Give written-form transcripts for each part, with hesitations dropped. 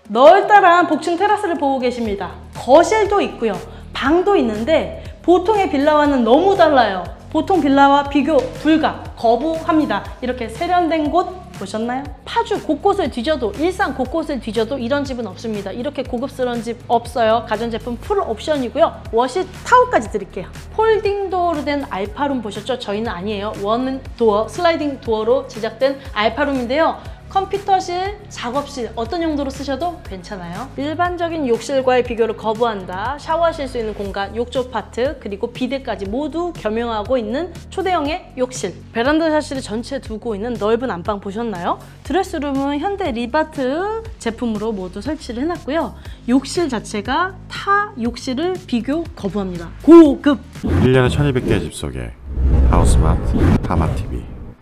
넓다란 복층 테라스를 보고 계십니다. 거실도 있고요. 방도 있는데 보통의 빌라와는 너무 달라요. 보통 빌라와 비교 불가, 거부합니다. 이렇게 세련된 곳 보셨나요? 파주 곳곳을 뒤져도, 일산 곳곳을 뒤져도 이런 집은 없습니다. 이렇게 고급스러운 집 없어요. 가전제품 풀 옵션이고요. 워시 타워까지 드릴게요. 폴딩 도어로 된 알파룸 보셨죠? 저희는 아니에요. 원 도어, 슬라이딩 도어로 제작된 알파룸인데요. 컴퓨터실, 작업실 어떤 용도로 쓰셔도 괜찮아요. 일반적인 욕실과의 비교를 거부한다. 샤워하실 수 있는 공간, 욕조 파트, 그리고 비데까지 모두 겸용하고 있는 초대형의 욕실. 베란다 샤시를 전체 두고 있는 넓은 안방 보셨나요? 드레스룸은 현대 리바트 제품으로 모두 설치를 해놨고요. 욕실 자체가 타 욕실을 비교 거부합니다. 고급! 1년에 1200개의 집 속에 하우스마트, 하마TV.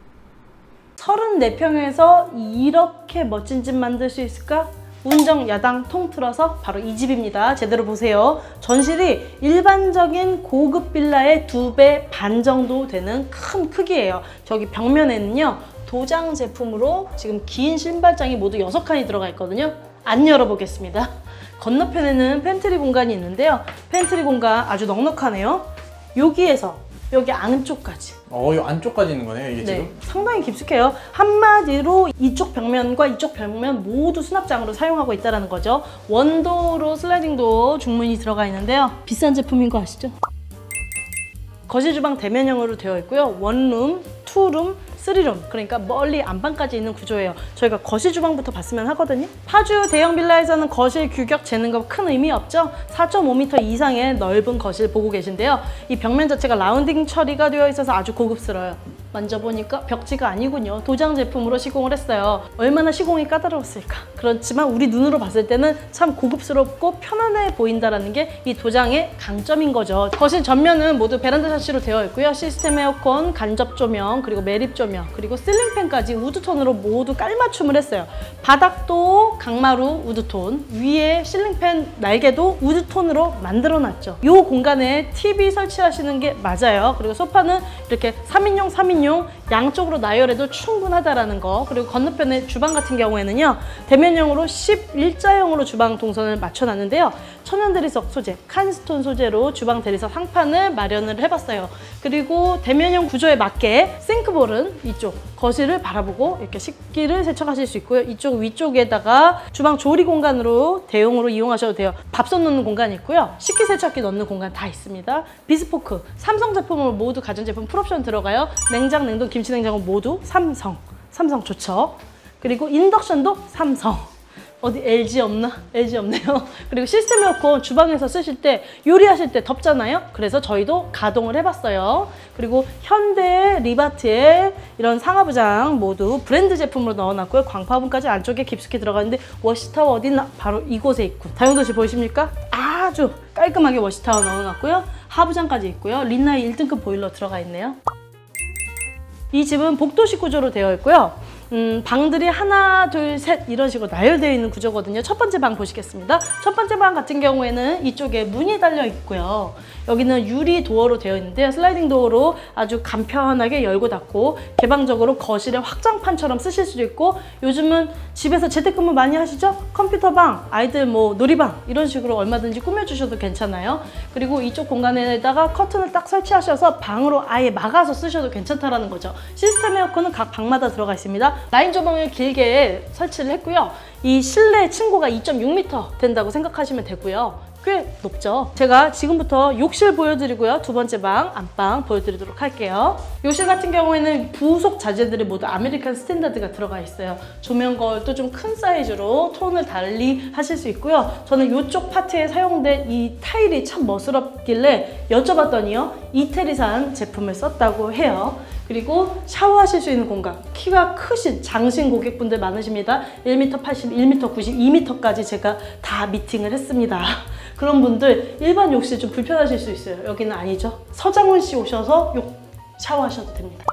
34평에서 이렇게 멋진 집 만들 수 있을까? 운정 야당 통틀어서 바로 이 집입니다. 제대로 보세요. 전실이 일반적인 고급 빌라의 2배 반 정도 되는 큰 크기예요. 저기 벽면에는요, 도장 제품으로 지금 긴 신발장이 모두 6칸이 들어가 있거든요. 안 열어보겠습니다. 건너편에는 팬트리 공간이 있는데요. 팬트리 공간 아주 넉넉하네요. 여기에서 여기 안쪽까지. 이 안쪽까지 있는 거네요, 이게 지금? 네, 상당히 깊숙해요. 한마디로 이쪽 벽면과 이쪽 벽면 모두 수납장으로 사용하고 있다는 거죠. 원도어로 슬라이딩 도어 중문이 들어가 있는데요. 비싼 제품인 거 아시죠? 거실 주방 대면형으로 되어 있고요. 원룸, 투룸, 3룸, 그러니까 멀리 안방까지 있는 구조예요. 저희가 거실 주방부터 봤으면 하거든요. 파주 대형 빌라에서는 거실 규격 재는 거 큰 의미 없죠? 4.5m 이상의 넓은 거실 보고 계신데요. 이 벽면 자체가 라운딩 처리가 되어 있어서 아주 고급스러워요. 만져보니까 벽지가 아니군요. 도장 제품으로 시공을 했어요. 얼마나 시공이 까다로웠을까. 그렇지만 우리 눈으로 봤을 때는 참 고급스럽고 편안해 보인다는 게 이 도장의 강점인 거죠. 거실 전면은 모두 베란다 샤시로 되어 있고요. 시스템 에어컨, 간접 조명, 그리고 매립 조명, 그리고 실링팬까지 우드톤으로 모두 깔맞춤을 했어요. 바닥도 강마루 우드톤, 위에 실링팬 날개도 우드톤으로 만들어놨죠. 이 공간에 TV 설치하시는 게 맞아요. 그리고 소파는 이렇게 3인용, 3인용 양쪽으로 나열해도 충분하다라는 거. 그리고 건너편에 주방 같은 경우에는요, 대면형으로 11자형으로 주방 동선을 맞춰놨는데요. 천연 대리석 소재, 칸스톤 소재로 주방 대리석 상판을 마련을 해봤어요. 그리고 대면형 구조에 맞게 싱크볼은 이쪽 거실을 바라보고 이렇게 식기를 세척하실 수 있고요. 이쪽 위쪽에다가 주방 조리 공간으로 대용으로 이용하셔도 돼요. 밥솥 넣는 공간이 있고요. 식기세척기 넣는 공간 다 있습니다. 비스포크, 삼성 제품으로 모두 가전제품 풀옵션 들어가요. 냉장, 냉동, 김치냉장고 모두 삼성 좋죠. 그리고 인덕션도 삼성. 어디 LG 없나? LG 없네요. 그리고 시스템 에어컨 주방에서 쓰실 때, 요리하실 때 덥잖아요. 그래서 저희도 가동을 해봤어요. 그리고 현대 리바트의 이런 상하부장 모두 브랜드 제품으로 넣어놨고요. 광파분까지 안쪽에 깊숙이 들어가는데 워시타워 어딨나? 바로 이곳에 있고. 다용도실 보이십니까? 아주 깔끔하게 워시타워 넣어놨고요. 하부장까지 있고요. 린나이 1등급 보일러 들어가 있네요. 이 집은 복도식 구조로 되어 있고요. 방들이 하나, 둘, 셋 이런 식으로 나열되어 있는 구조거든요. 첫 번째 방 보시겠습니다. 첫 번째 방 같은 경우에는 이쪽에 문이 달려 있고요. 여기는 유리 도어로 되어 있는데요. 슬라이딩 도어로 아주 간편하게 열고 닫고 개방적으로 거실의 확장판처럼 쓰실 수도 있고, 요즘은 집에서 재택근무 많이 하시죠? 컴퓨터방, 아이들 뭐 놀이방 이런 식으로 얼마든지 꾸며주셔도 괜찮아요. 그리고 이쪽 공간에다가 커튼을 딱 설치하셔서 방으로 아예 막아서 쓰셔도 괜찮다라는 거죠. 시스템 에어컨은 각 방마다 들어가 있습니다. 라인 조명을 길게 설치를 했고요. 이 실내 층고가 2.6m 된다고 생각하시면 되고요. 꽤 높죠. 제가 지금부터 욕실 보여드리고요. 두 번째 방, 안방 보여드리도록 할게요. 욕실 같은 경우에는 부속 자재들이 모두 아메리칸 스탠다드가 들어가 있어요. 조명 거울도 좀 큰 사이즈로 톤을 달리 하실 수 있고요. 저는 이쪽 파트에 사용된 이 타일이 참 멋스럽길래 여쭤봤더니요, 이태리산 제품을 썼다고 해요. 그리고 샤워하실 수 있는 공간, 키가 크신 장신 고객분들 많으십니다. 1m 80, 1m 90, 2m까지 제가 다 미팅을 했습니다. 그런 분들 일반 욕실 좀 불편하실 수 있어요. 여기는 아니죠. 서장훈 씨 오셔서 샤워하셔도 됩니다.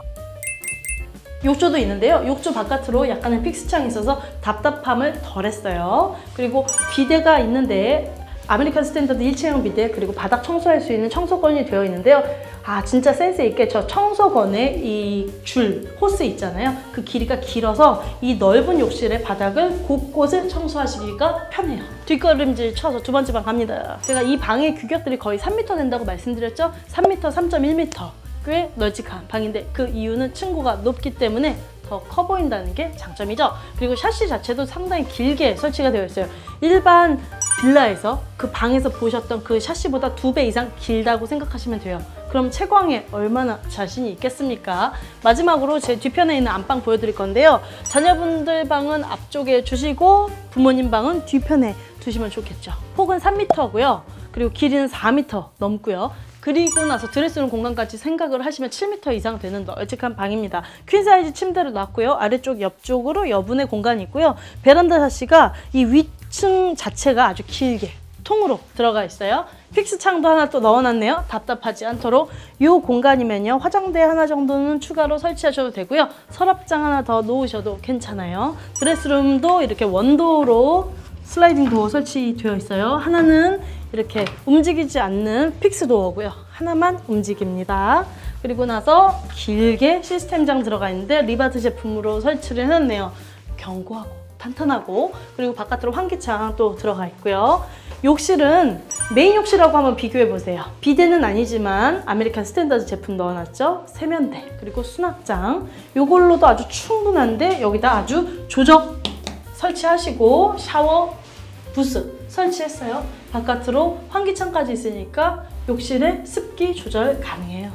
욕조도 있는데요. 욕조 바깥으로 약간의 픽스창이 있어서 답답함을 덜 했어요. 그리고 비데가 있는데 아메리칸 스탠더드 일체형 비데 그리고 바닥 청소할 수 있는 청소건이 되어 있는데요. 진짜 센스 있게 저 청소건의 이 줄, 호스 있잖아요. 그 길이가 길어서 이 넓은 욕실의 바닥을 곳곳을 청소하시기가 편해요. 뒷걸음질 쳐서 두 번째 방 갑니다. 제가 이 방의 규격들이 거의 3m 된다고 말씀드렸죠? 3m, 3.1m. 꽤 널찍한 방인데 그 이유는 층고가 높기 때문에 더 커 보인다는 게 장점이죠. 그리고 샤시 자체도 상당히 길게 설치가 되어 있어요. 일반 빌라에서 그 방에서 보셨던 그 샤시보다 2배 이상 길다고 생각하시면 돼요. 그럼 채광에 얼마나 자신이 있겠습니까? 마지막으로 제 뒤편에 있는 안방 보여드릴 건데요. 자녀분들 방은 앞쪽에 주시고 부모님 방은 뒤편에 두시면 좋겠죠. 폭은 3m고요. 그리고 길이는 4m 넘고요. 그리고 나서 드레스룸 공간까지 생각을 하시면 7m 이상 되는 널찍한 방입니다. 퀸사이즈 침대를 놨고요. 아래쪽 옆쪽으로 여분의 공간이 있고요. 베란다 샤시가 이 위층 자체가 아주 길게 통으로 들어가 있어요. 픽스 창도 하나 또 넣어놨네요. 답답하지 않도록. 이 공간이면요. 화장대 하나 정도는 추가로 설치하셔도 되고요. 서랍장 하나 더 놓으셔도 괜찮아요. 드레스룸도 이렇게 원도로 슬라이딩 도어 설치되어 있어요. 하나는 이렇게 움직이지 않는 픽스 도어고요. 하나만 움직입니다. 그리고 나서 길게 시스템장 들어가 있는데 리바트 제품으로 설치를 해놨네요. 견고하고 탄탄하고 그리고 바깥으로 환기창 또 들어가 있고요. 욕실은 메인 욕실하고 한번 비교해 보세요. 비데는 아니지만 아메리칸 스탠더드 제품 넣어놨죠. 세면대 그리고 수납장 이걸로도 아주 충분한데 여기다 아주 조적 설치하시고 샤워 부스 설치했어요. 바깥으로 환기창까지 있으니까 욕실에 습기 조절 가능해요.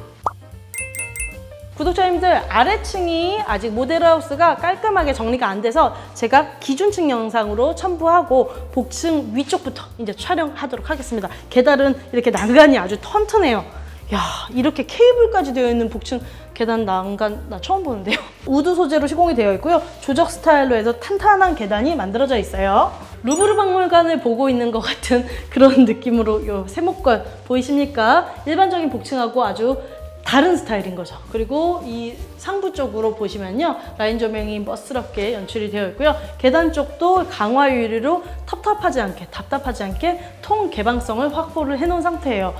구독자님들, 아래층이 아직 모델하우스가 깔끔하게 정리가 안 돼서 제가 기준층 영상으로 첨부하고 복층 위쪽부터 이제 촬영하도록 하겠습니다. 계단은 이렇게 난간이 아주 튼튼해요. 야, 이렇게 케이블까지 되어 있는 복층 계단 난간 나 처음 보는데요. 우드 소재로 시공이 되어 있고요. 조적 스타일로 해서 탄탄한 계단이 만들어져 있어요. 루브르 박물관을 보고 있는 것 같은 그런 느낌으로 이 세모권 보이십니까? 일반적인 복층하고 아주 다른 스타일인 거죠. 그리고 이 상부 쪽으로 보시면요. 라인 조명이 멋스럽게 연출이 되어 있고요. 계단 쪽도 강화 유리로 텁텁하지 않게, 답답하지 않게 통 개방성을 확보를 해놓은 상태예요.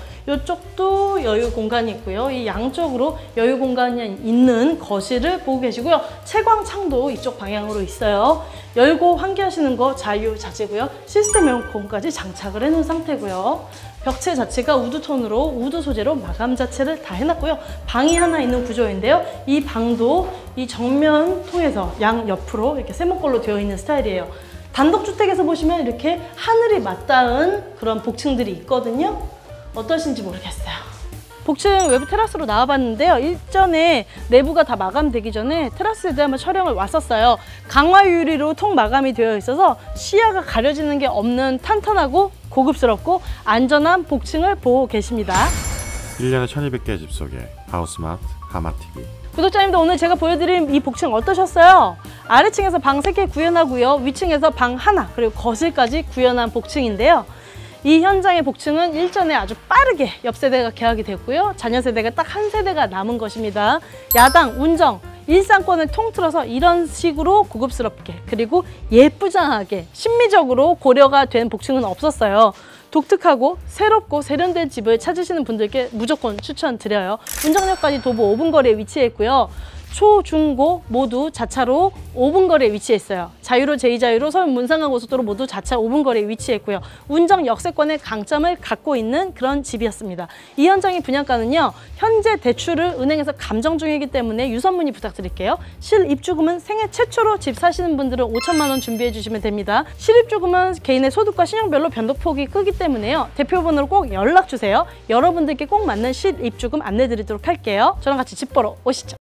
이쪽도 여유 공간이 있고요. 이 양쪽으로 여유 공간이 있는 거실을 보고 계시고요. 채광창도 이쪽 방향으로 있어요. 열고 환기하시는 거 자유자재고요. 시스템 에어컨까지 장착을 해놓은 상태고요. 벽체 자체가 우드톤으로 우드 소재로 마감 자체를 다 해놨고요. 방이 하나 있는 구조인데요. 이 방도 이 정면 통해서 양 옆으로 이렇게 세모꼴로 되어 있는 스타일이에요. 단독주택에서 보시면 이렇게 하늘이 맞닿은 그런 복층들이 있거든요. 어떠신지 모르겠어요. 복층 외부 테라스로 나와봤는데요. 일전에 내부가 다 마감되기 전에 테라스에도 한번 촬영을 왔었어요. 강화 유리로 통 마감이 되어 있어서 시야가 가려지는 게 없는 탄탄하고 고급스럽고 안전한 복층을 보고 계십니다. 1년에 1200개의 집 속에 하우스마트 하마TV. 구독자님들, 오늘 제가 보여드린 이 복층 어떠셨어요? 아래층에서 방 3개 구현하고요. 위층에서 방 하나 그리고 거실까지 구현한 복층인데요. 이 현장의 복층은 일전에 아주 빠르게 옆 세대가 계약이 됐고요. 자녀 세대가 딱 한 세대가 남은 것입니다. 야당, 운정, 일상권을 통틀어서 이런 식으로 고급스럽게 그리고 예쁘장하게 심미적으로 고려가 된 복층은 없었어요. 독특하고 새롭고 세련된 집을 찾으시는 분들께 무조건 추천드려요. 운정역까지 도보 5분 거리에 위치해 있고요. 초, 중, 고 모두 자차로 5분 거리에 위치해 있어요. 자유로, 제2자유로, 서울 문상강고속도로 모두 자차 5분 거리에 위치해 있고요. 운정 역세권의 강점을 갖고 있는 그런 집이었습니다. 이 현장의 분양가는요. 현재 대출을 은행에서 감정 중이기 때문에 유선 문의 부탁드릴게요. 실입주금은 생애 최초로 집 사시는 분들은 5천만 원 준비해 주시면 됩니다. 실입주금은 개인의 소득과 신용별로 변동폭이 크기 때문에요. 대표번호로 꼭 연락 주세요. 여러분들께 꼭 맞는 실입주금 안내 드리도록 할게요. 저랑 같이 집 보러 오시죠.